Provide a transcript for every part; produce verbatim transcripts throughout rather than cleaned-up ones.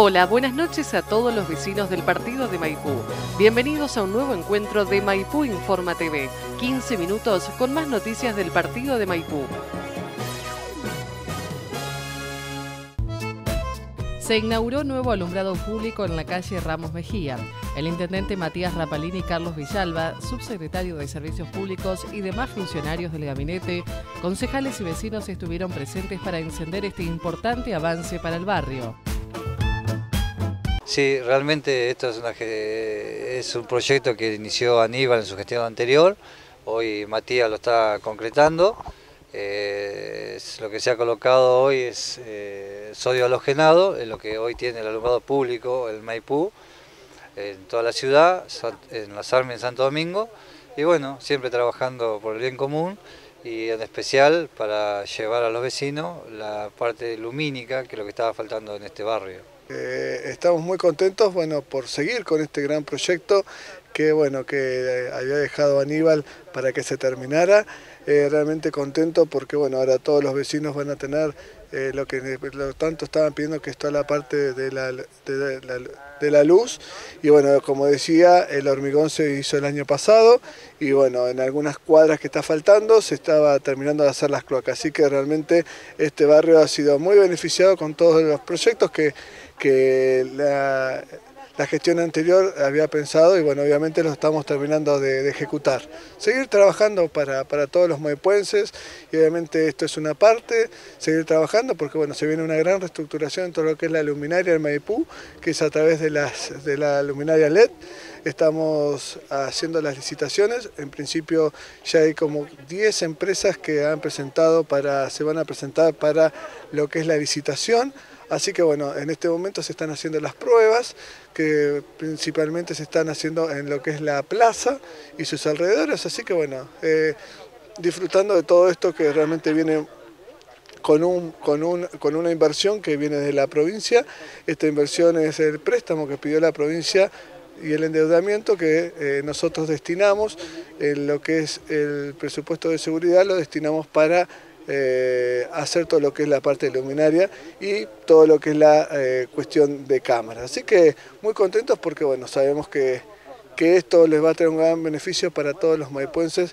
Hola, buenas noches a todos los vecinos del partido de Maipú. Bienvenidos a un nuevo encuentro de Maipú Informa T V. quince minutos con más noticias del partido de Maipú. Se inauguró nuevo alumbrado público en la calle Ramos Mejía. El intendente Matías Rapalini y Carlos Villalba, subsecretario de Servicios Públicos y demás funcionarios del gabinete, concejales y vecinos estuvieron presentes para encender este importante avance para el barrio. Sí, realmente esto es, una, es un proyecto que inició Aníbal en su gestión anterior. Hoy Matías lo está concretando. Eh, es, lo que se ha colocado hoy es eh, sodio halogenado, es lo que hoy tiene el alumbrado público, el Maipú, en toda la ciudad, en Las Armas, en Santo Domingo, y bueno, siempre trabajando por el bien común y en especial para llevar a los vecinos la parte lumínica, que es lo que estaba faltando en este barrio. Eh, estamos muy contentos, bueno, por seguir con este gran proyecto que, bueno, que había dejado Aníbal para que se terminara. Eh, realmente contento porque, bueno, ahora todos los vecinos van a tener eh, lo que lo tanto estaban pidiendo, que es toda la parte de la, de, la, de la luz. Y bueno, como decía, el hormigón se hizo el año pasado y bueno, en algunas cuadras que está faltando se estaba terminando de hacer las cloacas. Así que realmente este barrio ha sido muy beneficiado con todos los proyectos que, que la... La gestión anterior había pensado y bueno, obviamente lo estamos terminando de, de ejecutar. Seguir trabajando para, para todos los maipuenses y obviamente esto es una parte, seguir trabajando porque bueno, se viene una gran reestructuración en todo lo que es la luminaria del Maipú, que es a través de, las, de la luminaria L E D. Estamos haciendo las licitaciones, en principio ya hay como diez empresas que han presentado para, se van a presentar para lo que es la licitación. Así que bueno, en este momento se están haciendo las pruebas, que principalmente se están haciendo en lo que es la plaza y sus alrededores. Así que bueno, eh, disfrutando de todo esto que realmente viene con, un, con, un, con una inversión que viene de la provincia. Esta inversión es el préstamo que pidió la provincia y el endeudamiento que eh, nosotros destinamos, en lo que es el presupuesto de seguridad, lo destinamos para Eh, hacer todo lo que es la parte luminaria y todo lo que es la eh, cuestión de cámaras. Así que muy contentos porque bueno, sabemos que, que esto les va a traer un gran beneficio para todos los maipuenses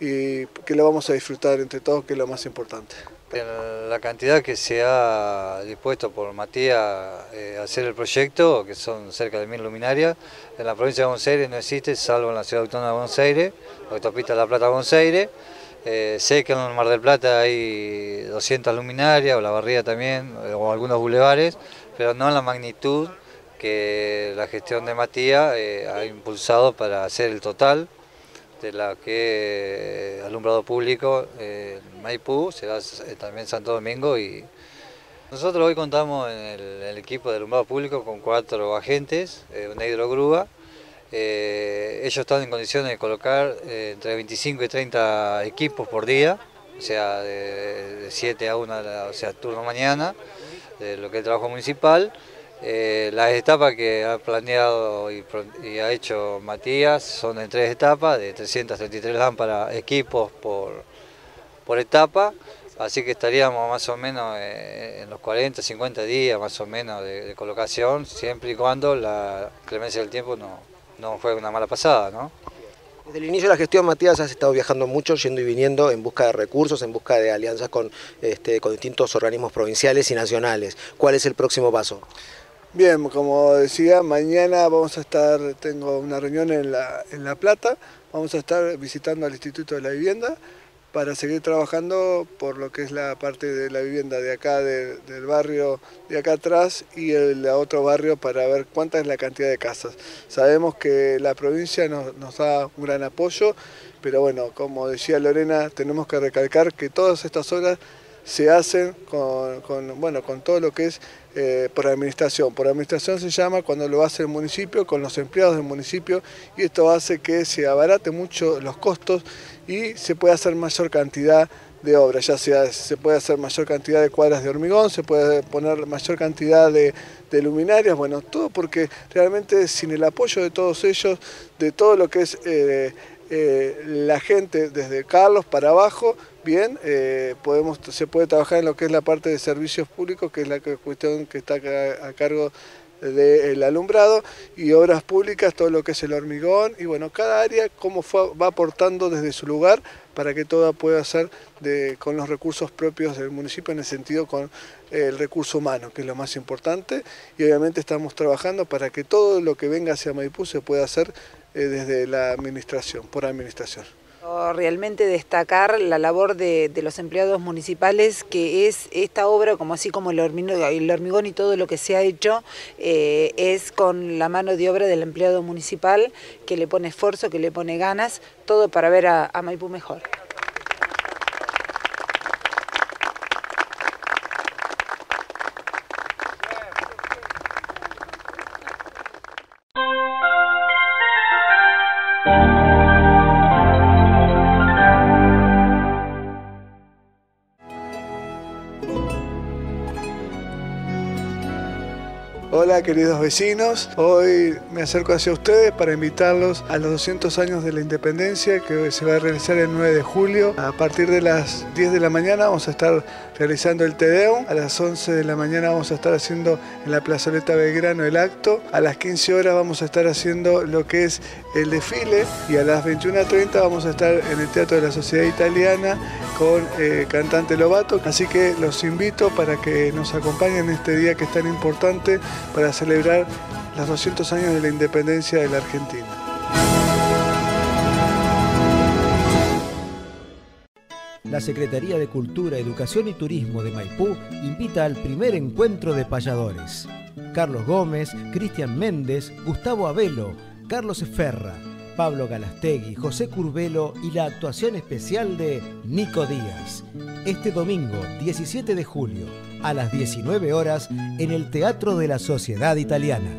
y que lo vamos a disfrutar entre todos, que es lo más importante. La cantidad que se ha dispuesto por Matías eh, a hacer el proyecto, que son cerca de mil luminarias, en la provincia de Buenos Aires no existe, salvo en la ciudad autónoma de Buenos Aires, la autopista La Plata-Buenos Aires. Eh, sé que en el Mar del Plata hay doscientas luminarias, o La Barría también, o algunos bulevares, pero no en la magnitud que la gestión de Matías eh, ha impulsado para hacer el total de la que eh, alumbrado público eh, en Maipú, será eh, también Santo Domingo. Y nosotros hoy contamos en el, el equipo de alumbrado público con cuatro agentes, eh, una hidrogrúa. Eh, ellos están en condiciones de colocar eh, entre veinticinco y treinta equipos por día, o sea, de, de siete a una, o sea, turno mañana, de lo que es el trabajo municipal. Eh, las etapas que ha planeado y, y ha hecho Matías son en tres etapas, de trescientas treinta y tres lámparas, equipos por, por etapa, así que estaríamos más o menos eh, en los cuarenta, cincuenta días más o menos de, de colocación, siempre y cuando la clemencia del tiempo no... no fue una mala pasada, ¿no? Desde el inicio de la gestión, Matías, has estado viajando mucho, yendo y viniendo en busca de recursos, en busca de alianzas con, este, con distintos organismos provinciales y nacionales. ¿Cuál es el próximo paso? Bien, como decía, mañana vamos a estar, tengo una reunión en La, en La Plata, vamos a estar visitando al Instituto de la Vivienda para seguir trabajando por lo que es la parte de la vivienda de acá, de, del barrio de acá atrás y el otro barrio, para ver cuánta es la cantidad de casas. Sabemos que la provincia nos, nos da un gran apoyo, pero bueno, como decía Lorena, tenemos que recalcar que todas estas obras se hacen con, con, bueno, con todo lo que es eh, por administración. Por administración se llama cuando lo hace el municipio, con los empleados del municipio, y esto hace que se abarate mucho los costos y se puede hacer mayor cantidad de obras, ya sea se puede hacer mayor cantidad de cuadras de hormigón, se puede poner mayor cantidad de, de luminarias, bueno, todo porque realmente sin el apoyo de todos ellos, de todo lo que es eh, eh, la gente desde Carlos para abajo, bien, eh, podemos, se puede trabajar en lo que es la parte de servicios públicos, que es la cuestión que está a cargo del alumbrado, y obras públicas, todo lo que es el hormigón, y bueno, cada área cómo fue, va aportando desde su lugar para que todo pueda ser de, con los recursos propios del municipio, en el sentido con el recurso humano, que es lo más importante, y obviamente estamos trabajando para que todo lo que venga hacia Maipú se pueda hacer eh, desde la administración, por administración. Realmente destacar la labor de, de los empleados municipales, que es esta obra, como así como el hormigón, el hormigón y todo lo que se ha hecho, eh, es con la mano de obra del empleado municipal, que le pone esfuerzo, que le pone ganas, todo para ver a, a Maipú mejor. Hola queridos vecinos, hoy me acerco hacia ustedes para invitarlos a los doscientos años de la independencia, que se va a realizar el nueve de julio. A partir de las diez de la mañana vamos a estar realizando el Te Deum, a las once de la mañana vamos a estar haciendo en la plazoleta Belgrano el acto, a las quince horas vamos a estar haciendo lo que es el desfile, y a las veintiuna treinta vamos a estar en el Teatro de la Sociedad Italiana con eh, cantante Lobato. Así que los invito para que nos acompañen en este día que es tan importante para celebrar los doscientos años de la independencia de la Argentina. La Secretaría de Cultura, Educación y Turismo de Maipú invita al primer encuentro de payadores. Carlos Gómez, Cristian Méndez, Gustavo Abelo, Carlos Esferra, Pablo Galastegui, José Curbelo y la actuación especial de Nico Díaz. Este domingo, diecisiete de julio, a las diecinueve horas, en el Teatro de la Sociedad Italiana.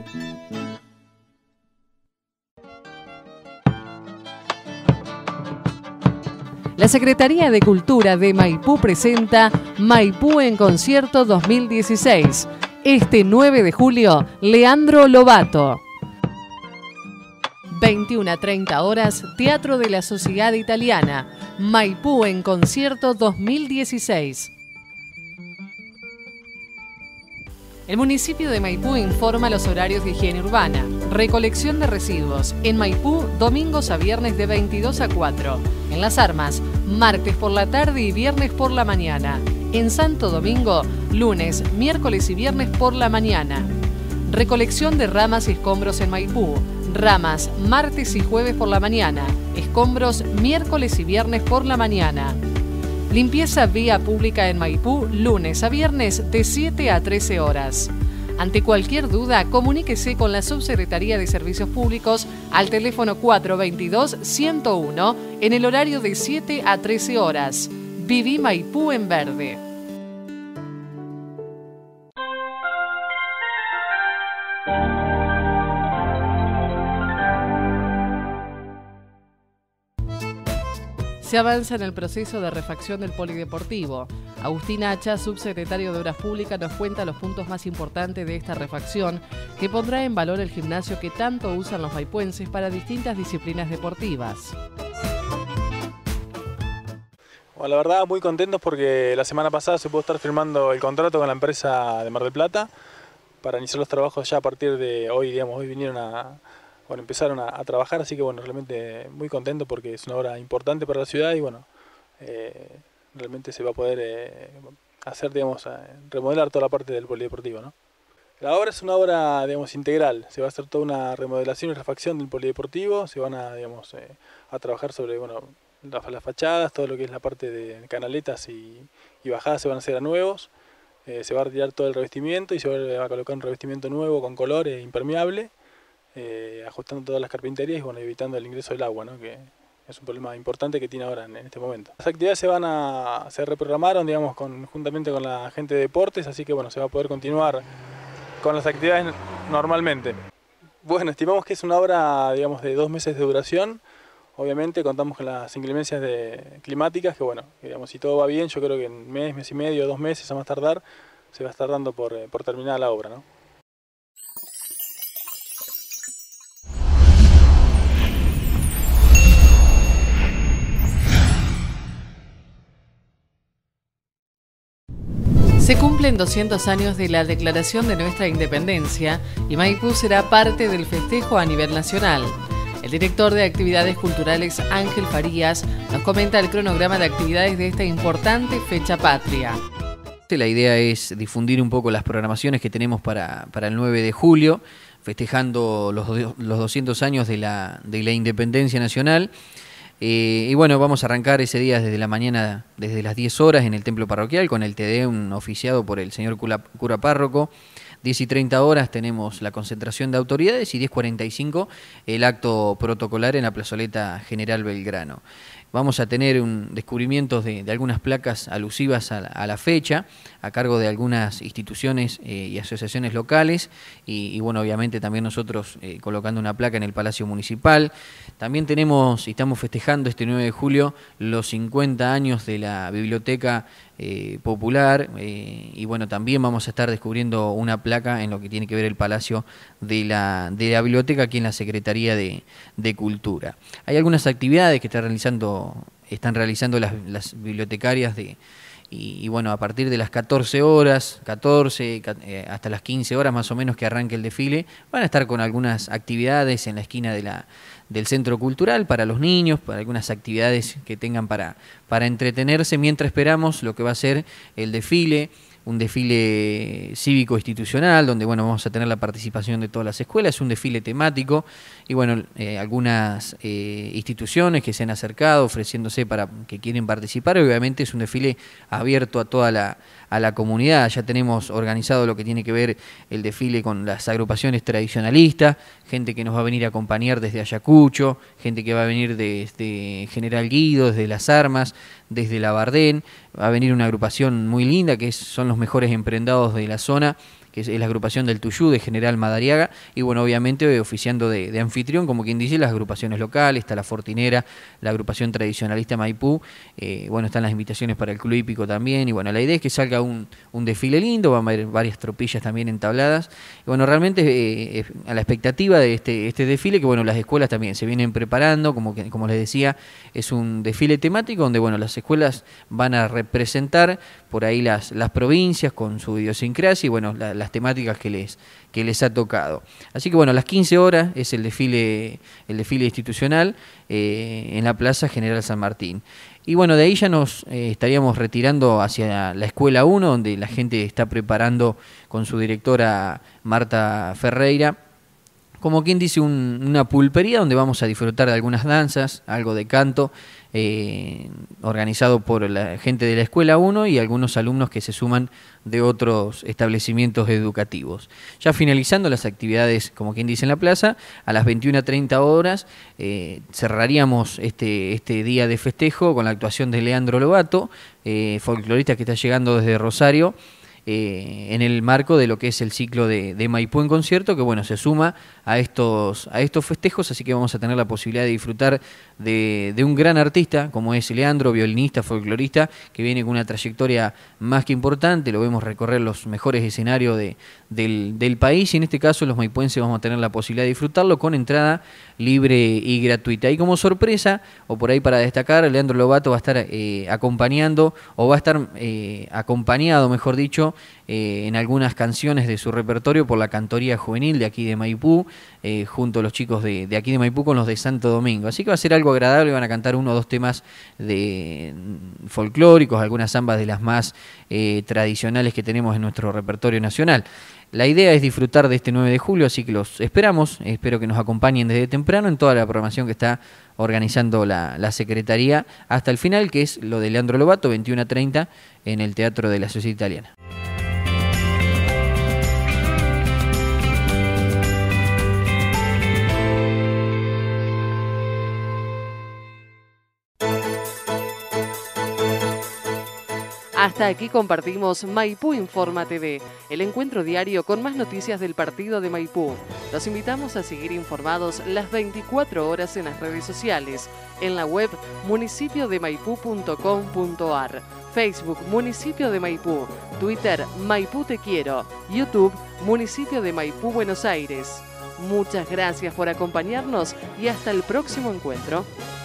La Secretaría de Cultura de Maipú presenta Maipú en Concierto dos mil dieciséis. Este nueve de julio, Leandro Lobato. veintiuna a treinta horas, Teatro de la Sociedad Italiana. Maipú en Concierto dos mil dieciséis. El municipio de Maipú informa los horarios de higiene urbana. Recolección de residuos. En Maipú, domingos a viernes de veintidós a cuatro. En Las Armas, martes por la tarde y viernes por la mañana. En Santo Domingo, lunes, miércoles y viernes por la mañana. Recolección de ramas y escombros en Maipú. Ramas, martes y jueves por la mañana. Escombros, miércoles y viernes por la mañana. Limpieza vía pública en Maipú, lunes a viernes de siete a trece horas. Ante cualquier duda, comuníquese con la Subsecretaría de Servicios Públicos al teléfono cuatro veintidós, ciento uno en el horario de siete a trece horas. Viví Maipú en verde. Se avanza en el proceso de refacción del polideportivo. Agustín Hacha, subsecretario de Obras Públicas, nos cuenta los puntos más importantes de esta refacción, que pondrá en valor el gimnasio que tanto usan los maipuenses para distintas disciplinas deportivas. Bueno, la verdad muy contentos porque la semana pasada se pudo estar firmando el contrato con la empresa de Mar del Plata para iniciar los trabajos ya a partir de hoy, digamos, hoy vinieron a... Bueno, empezaron a, a trabajar, así que bueno, realmente muy contento porque es una obra importante para la ciudad y bueno, eh, realmente se va a poder eh, hacer, digamos, a remodelar toda la parte del polideportivo, ¿no? La obra es una obra, digamos, integral, se va a hacer toda una remodelación y refacción del polideportivo, se van a, digamos, eh, a trabajar sobre, bueno, las, las fachadas, todo lo que es la parte de canaletas y, y bajadas se van a hacer a nuevos, eh, se va a retirar todo el revestimiento y se va a colocar un revestimiento nuevo con color e impermeable. Eh, ajustando todas las carpinterías y bueno, evitando el ingreso del agua, ¿no? Que es un problema importante que tiene ahora en, en este momento. Las actividades se van a se reprogramaron, digamos, conjuntamente con la gente de deportes, así que bueno, se va a poder continuar con las actividades normalmente. Bueno, estimamos que es una obra, digamos, de dos meses de duración. Obviamente contamos con las inclemencias de, climáticas, que bueno, que, digamos, si todo va bien, yo creo que en un mes, mes y medio, dos meses a más tardar, se va a estar dando por, por terminada la obra, ¿no? Se cumplen doscientos años de la declaración de nuestra independencia y Maipú será parte del festejo a nivel nacional. El director de Actividades Culturales, Ángel Farías, nos comenta el cronograma de actividades de esta importante fecha patria. La idea es difundir un poco las programaciones que tenemos para, para el nueve de julio, festejando los, los doscientos años de la, de la independencia nacional. Eh, y bueno, vamos a arrancar ese día desde la mañana, desde las diez horas en el templo parroquial con el Te Deum oficiado por el señor cura, cura párroco. diez y treinta horas tenemos la concentración de autoridades y diez cuarenta y cinco el acto protocolar en la plazoleta General Belgrano. Vamos a tener un descubrimientos de, de algunas placas alusivas a la, a la fecha, a cargo de algunas instituciones eh, y asociaciones locales, y, y bueno, obviamente también nosotros eh, colocando una placa en el Palacio Municipal. También tenemos y estamos festejando este nueve de julio los cincuenta años de la Biblioteca eh, Popular, eh, y bueno, también vamos a estar descubriendo una placa en lo que tiene que ver el Palacio de la, de la Biblioteca aquí en la Secretaría de, de Cultura. Hay algunas actividades que está realizando están realizando las, las bibliotecarias de, y, y bueno, a partir de las catorce horas, catorce eh, hasta las quince horas más o menos que arranque el desfile, van a estar con algunas actividades en la esquina de la, del Centro Cultural para los niños, para algunas actividades que tengan para, para entretenerse mientras esperamos lo que va a ser el desfile. Un desfile cívico-institucional, donde bueno, vamos a tener la participación de todas las escuelas, un desfile temático, y bueno, eh, algunas eh, instituciones que se han acercado ofreciéndose para que quieren participar. Obviamente es un desfile abierto a toda la, a la comunidad. Ya tenemos organizado lo que tiene que ver el desfile con las agrupaciones tradicionalistas, gente que nos va a venir a acompañar desde Ayacucho, gente que va a venir desde General Guido, desde Las Armas, desde La Bardén. Va a venir una agrupación muy linda que es, son los mejores emprendados de la zona, que es la agrupación del Tuyú de General Madariaga, y bueno, obviamente oficiando de, de anfitrión, como quien dice, las agrupaciones locales, está la Fortinera, la agrupación tradicionalista Maipú, eh, bueno, están las invitaciones para el Club Hípico también, y bueno, la idea es que salga un, un desfile lindo, van a haber varias tropillas también entabladas, y bueno, realmente eh, a la expectativa de este, este desfile, que bueno, las escuelas también se vienen preparando, como, que, como les decía, es un desfile temático donde bueno, las escuelas van a representar por ahí las, las provincias con su idiosincrasia y bueno, la, las temáticas que les, que les ha tocado. Así que bueno, a las quince horas es el desfile, el desfile institucional eh, en la Plaza General San Martín. Y bueno, de ahí ya nos eh, estaríamos retirando hacia la Escuela uno, donde la gente está preparando con su directora Marta Ferreira, como quien dice, un, una pulpería donde vamos a disfrutar de algunas danzas, algo de canto, eh, organizado por la gente de la Escuela uno y algunos alumnos que se suman de otros establecimientos educativos. Ya finalizando las actividades, como quien dice, en la plaza, a las veintiuna treinta horas eh, cerraríamos este, este día de festejo con la actuación de Leandro Lobato, eh, folclorista que está llegando desde Rosario, Eh, en el marco de lo que es el ciclo de, de Maipú en concierto, que bueno, se suma a estos, a estos festejos, así que vamos a tener la posibilidad de disfrutar de, de un gran artista como es Leandro, violinista, folclorista, que viene con una trayectoria más que importante, lo vemos recorrer los mejores escenarios de, del, del país, y en este caso los maipuenses vamos a tener la posibilidad de disfrutarlo con entrada libre y gratuita. Y como sorpresa, o por ahí para destacar, Leandro Lobato va a estar eh, acompañando, o va a estar eh, acompañado, mejor dicho, Eh, en algunas canciones de su repertorio por la cantoría juvenil de aquí de Maipú, eh, junto a los chicos de, de aquí de Maipú con los de Santo Domingo. Así que va a ser algo agradable, van a cantar uno o dos temas de folclóricos, algunas zambas de las más eh, tradicionales que tenemos en nuestro repertorio nacional. La idea es disfrutar de este nueve de julio, así que los esperamos, espero que nos acompañen desde temprano en toda la programación que está organizando la, la Secretaría hasta el final, que es lo de Leandro Lobato, veintiuna treinta, en el Teatro de la Sociedad Italiana. Hasta aquí compartimos Maipú Informa T V, el encuentro diario con más noticias del partido de Maipú. Los invitamos a seguir informados las veinticuatro horas en las redes sociales, en la web municipio de maipú punto com punto ar, Facebook Municipio de Maipú, Twitter Maipú Te Quiero, YouTube Municipio de Maipú Buenos Aires. Muchas gracias por acompañarnos y hasta el próximo encuentro.